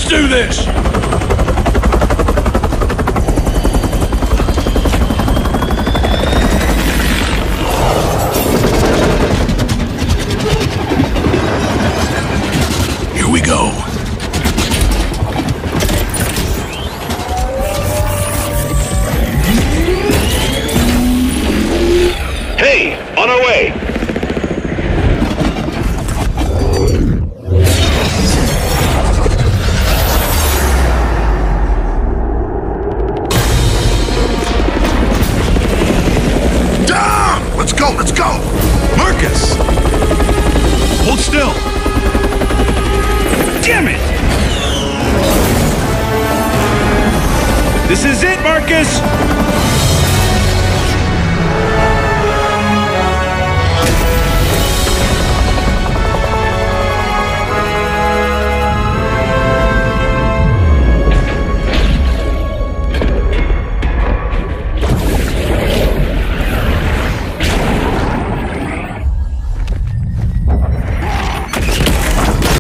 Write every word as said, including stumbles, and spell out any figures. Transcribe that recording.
do this! Here we go. Hey, on our way! Down! Let's go, let's go! Marcus! Hold still! Damn it! This is it, Marcus!